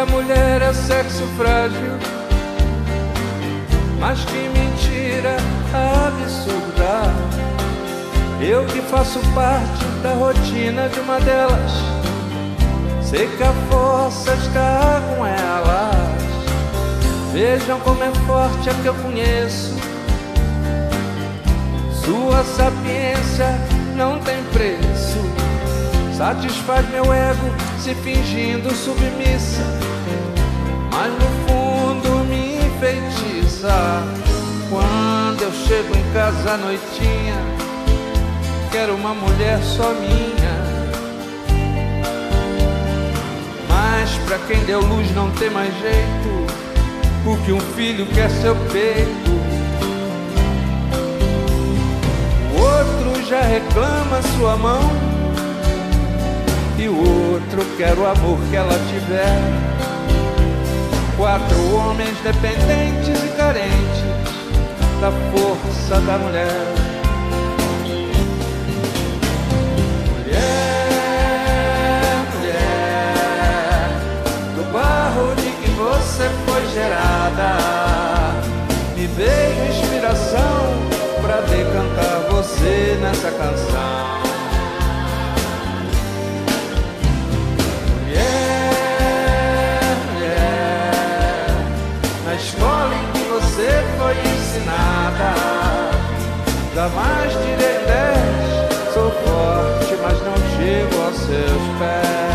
a mulher é sexo frágil, mas que mentira absurda. Eu que faço parte da rotina de uma delas, sei que a força está com elas. Vejam como é forte a que eu conheço. Sua sapiência não tem preço, satisfaz meu ego se fingindo submissa, mas no fundo me enfeitiça. Quando eu chego em casa à noitinha, quero uma mulher só minha. Mas pra quem deu luz não tem mais jeito, o que um filho quer seu peito. O outro já reclama sua mão, e o outro quer o amor que ela tiver. 4 homens dependentes e carentes da força da mulher. Mulher, mulher, do barro de que você foi gerada, me veio inspiração pra decantar você nessa canção. Na escola em que você foi ensinada, jamais tirei 10. Sou forte, mas não chego aos seus pés.